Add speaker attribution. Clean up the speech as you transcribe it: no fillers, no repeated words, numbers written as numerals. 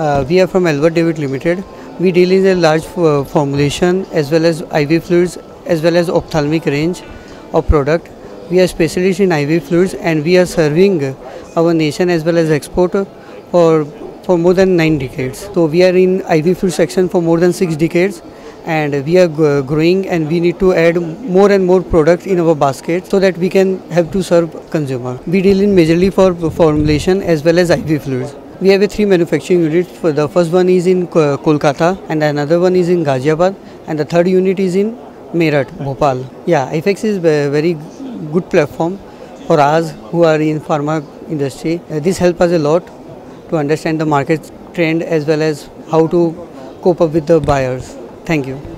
Speaker 1: We are from Albert David Limited. We deal in a large formulation as well as IV fluids as well as ophthalmic range of product. We are specialists in IV fluids and we are serving our nation as well as export for more than 9 decades. So we are in IV fluid section for more than 6 decades and we are growing and we need to add more and more products in our basket so that we can have to serve consumer. We deal in majorly for formulation as well as IV fluids. We have 3 manufacturing units. The first one is in Kolkata and another one is in Ghaziabad and the third unit is in Meerut, Bhopal. Yeah, IFX is a very good platform for us who are in pharma industry. This helps us a lot to understand the market trend as well as how to cope up with the buyers. Thank you.